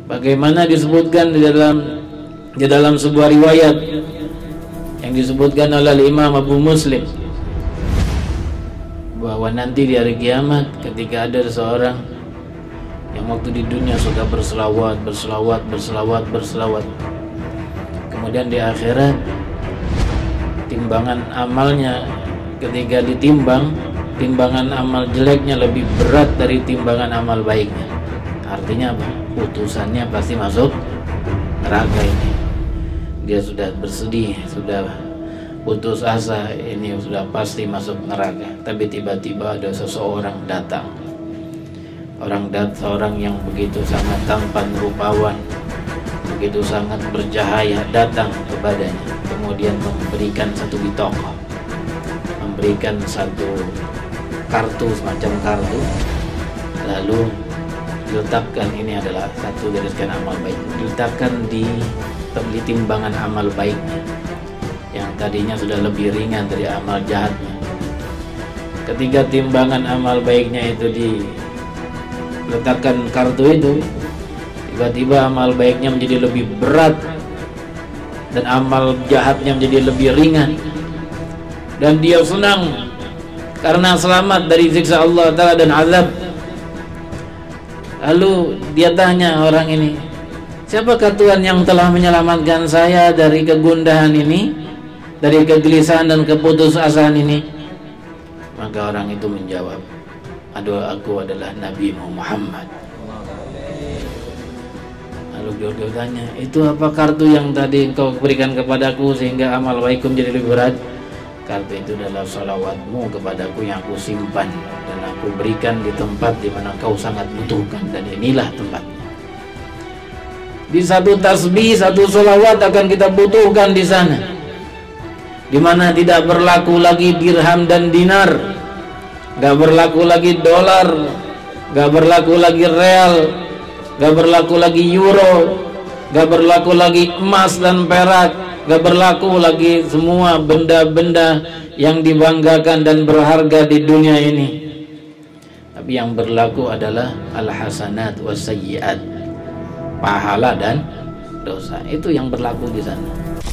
Bagaimana disebutkan di dalam sebuah riwayat yang disebutkan oleh Imam Abu Muslim, bahwa nanti di hari kiamat ketika ada seseorang yang waktu di dunia suka berselawat, kemudian di akhirat timbangan amalnya ketika ditimbang, timbangan amal jeleknya lebih berat dari timbangan amal baiknya. Artinya apa? Putusannya pasti masuk neraka ini. Dia sudah bersedih, sudah putus asa, ini sudah pasti masuk neraka. Tapi tiba-tiba ada seseorang datang, seorang yang begitu sangat tampan rupawan, begitu sangat bercahaya, datang kepadanya, kemudian memberikan satu bitokoh, memberikan satu kartu, semacam kartu, lalu diletakkan, ini adalah satu dari sekian amal baik, diletakkan di timbangan amal baiknya yang tadinya sudah lebih ringan dari amal jahatnya. Ketika timbangan amal baiknya itu diletakkan kartu itu, tiba-tiba amal baiknya menjadi lebih berat dan amal jahatnya menjadi lebih ringan, dan dia senang karena selamat dari siksa Allah Ta'ala dan azab. Lalu dia tanya orang ini, siapakah Tuhan yang telah menyelamatkan saya dari kegundahan ini, dari kegelisahan dan keputusasaan ini? Maka orang itu menjawab, aku adalah Nabi Muhammad. Lalu dia tanya, itu apa kartu yang tadi engkau berikan kepadaku sehingga amal baikku menjadi lebih berat? Kartu itu adalah salawatmu kepadaku yang aku simpan dan aku berikan di tempat di mana kau sangat butuhkan, dan inilah tempatnya. Di satu tasbih, satu salawat akan kita butuhkan di sana, di mana tidak berlaku lagi dirham dan dinar, gak berlaku lagi dolar, gak berlaku lagi real, gak berlaku lagi euro, gak berlaku lagi emas dan perak, gak berlaku lagi semua benda-benda yang dibanggakan dan berharga di dunia ini. Tapi yang berlaku adalah al-hasanat was sayyiat, pahala dan dosa. Itu yang berlaku di sana.